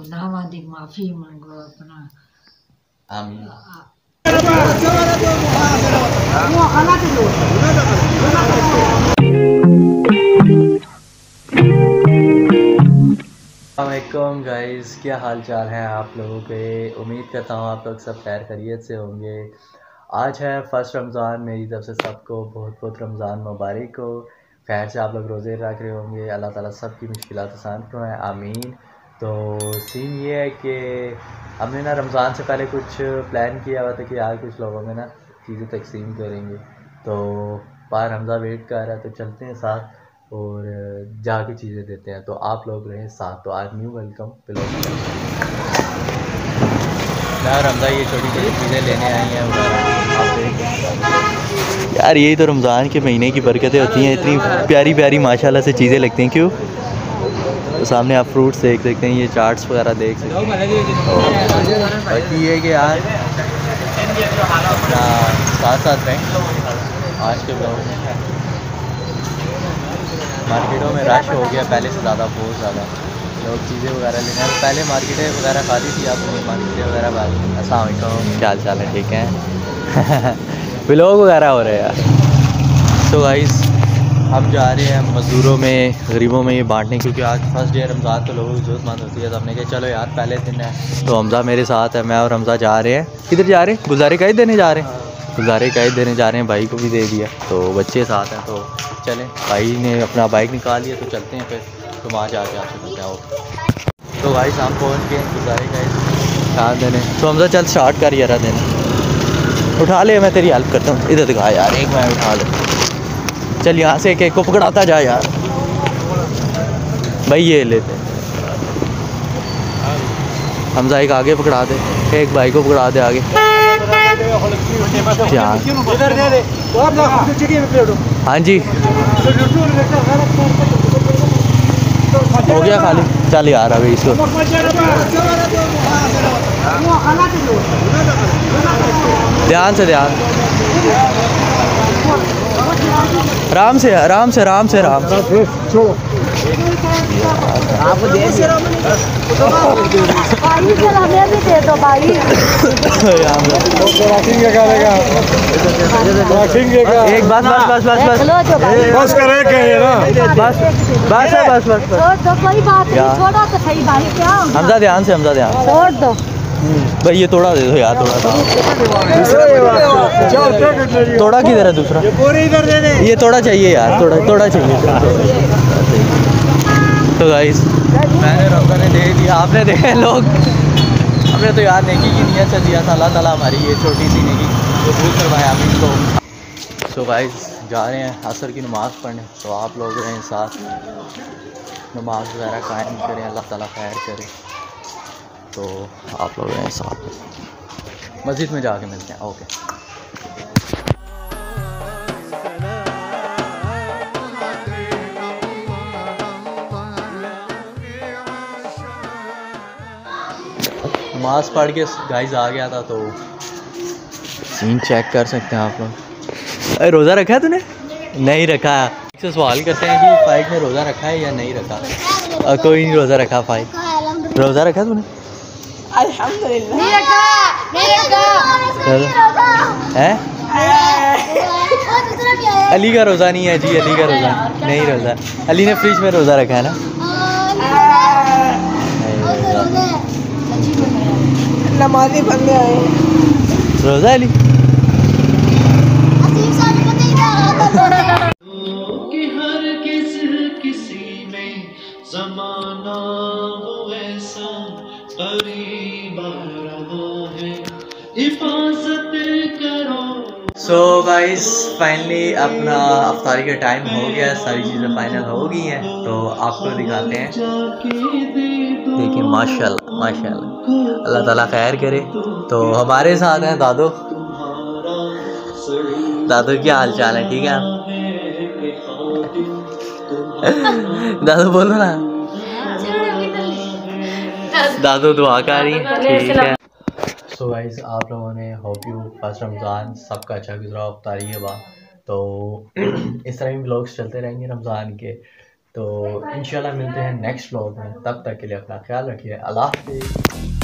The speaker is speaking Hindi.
गुनाहों की माफ़ी मांगो अपना। आमीन। अस्सलामुअलैकुम गाइस, क्या हाल चाल है आप लोगों के। उम्मीद करता हूँ आप लोग सब खैर खैरियत से होंगे। आज है फर्स्ट रमज़ान, मेरी तरफ से सबको बहुत बहुत रमज़ान मुबारक हो। खैर से आप लोग रोज़े रख रहे होंगे, अल्लाह ताला सब की मुश्किलात आसान फरमाए, आमीन। तो सीन ये है कि हमने ना रमज़ान से पहले कुछ प्लान किया हुआ था कि आज कुछ लोगों में ना चीज़ें तकसीम करेंगे। तो बाहर हमज़ा वेट कर रहा है, तो चलते हैं साथ और जाके चीज़ें देते हैं। तो आप लोग रहें साथ। तो आज न्यू वेलकम ब्लॉग यार, हमजा ये छोटी छोटी चीज़ें लेने आई हैं यार। यही तो रमज़ान के महीने की बरकतें होती हैं, इतनी प्यारी प्यारी माशाल्लाह से चीज़ें लगती हैं। क्यों, तो सामने आप फ्रूट्स देख सकते हैं, ये चाट्स वगैरह देख सकते हैं। बाकी ये कि यार अपना साथ साथ रहें। आज के ब्लॉग में मार्केटों में रश हो गया पहले से ज़्यादा, बहुत ज़्यादा लोग चीज़ें वगैरह लेने हैं। पहले मार्केटें वगैरह खाली थी, अब मार्केटें वगैरह खाली। अस्सलाम वालेकुम, क्या हाल चाल है, ठीक है। व्लॉग वगैरह हो रहे हैं यार। तो गाइस हम जा रहे हैं मज़दूरों में, गरीबों में ये बांटने, क्योंकि आज फर्स्ट डे रमज़ान तो लोगों की ज़रूरतमंद होती है। तो हमने कहा चलो यार पहले दिन है, तो हमज़ा मेरे साथ है, मैं और हमज़ा जा रहे हैं। किधर जा रहे हैं? गुज़ारे का ही देने जा रहे हैं। गुज़ारे का ही देने जा रहे हैं, भाई को भी दे दिया, तो बच्चे साथ हैं। तो चलें, भाई ने अपना बाइक निकाल लिया, तो चलते हैं फिर। तो वहाँ जाके आपसे मिलते हैं। तो भाई हम पहुँच गए गुज़ारे का साथ देने। तो हमज़ा चल स्टार्ट कर यार देना, उठा ले, मैं तेरी हेल्प करता हूँ। इधर दिखा यार, एक मैं उठा ले, चल यहाँ से एक को पकड़ाता जा यार। भाई ये लेते हमज़ा, एक आगे पकड़ा दे, एक भाई को पकड़ा दे आगे। हाँ जी, हो गया खाली, चल यार अभी इसको ध्यान से, ध्यान आराम से, आराम से, आराम से, आराम से। आपको दे एक बस बस बस बस बस बस करे कहे ना, बस बस बस बस बस, तो कोई बात नहीं, छोड़ा तो सही भाई। क्या हमज़ा ध्यान से, हमज़ा ध्यान छोड़ दो भाई, ये थोड़ा दे दो यार, थोड़ा थोड़ा किधर है दूसरा, ये थोड़ा चाहिए यार, थोड़ा थोड़ा चाहिए। तो गाइस मैंने रमज़ा ने दे दिया, आपने देखे लोग, हमने तो यार नेकी की नीयत से दिया था। अल्लाह ताला हमारी ये छोटी सी नेकी कबूल करवाए, आमीन। तो गाइस जा रहे हैं असर की नमाज़ पढ़ने, तो आप लोग रहें साथ, नमाज वगैरह कायम करें, अल्लाह ताला खैर करे। तो आप लोग रहें साथ, मस्जिद में जाके मिलते हैं। ओके। नमाज़ पढ़ के गाइस आ गया था, तो सीन चेक कर सकते हैं आप लोग। अरे रोज़ा रखा है तूने? नहीं रखा। से सवाल करते हैं कि फ़ाइक ने रोज़ा रखा है या नहीं रखा। कोई नहीं रोज़ा रखा। फ़ाइक रोज़ा रखा है तूने? अल्हम्दुलिल्लाह नहीं रखा। है अली का रोज़ा नहीं है जी, अली का रोज़ा नहीं, रोज़ा अली ने फ्रिज में रोज़ा रखा है ना। नमाज़ी बंदे आए, रोज़ा अली। सो गाइस फाइनली अपना अफ्तारी का टाइम हो गया, सारी चीज़ें फाइनल हो गई हैं। तो आपको दिखाते हैं, देखिए माशाल्लाह माशाल्लाह, अल्लाह ताला खैर करे। तो हमारे साथ हैं दादू। दादू क्या हाल चाल है, ठीक है? दादू बोलो ना, दादू दुआ कर रही है, ठीक है। सो गाइस आप लोगों ने होप यू फर्स्ट रमज़ान सबका अच्छा गुजरा, अफ्तारी के बाद। तो इस तरह भी व्लॉग्स चलते रहेंगे रमज़ान के। तो इंशाल्लाह मिलते हैं नेक्स्ट व्लॉग में, तब तक के लिए अपना ख्याल रखिए। अल्लाह हाफ़िज़।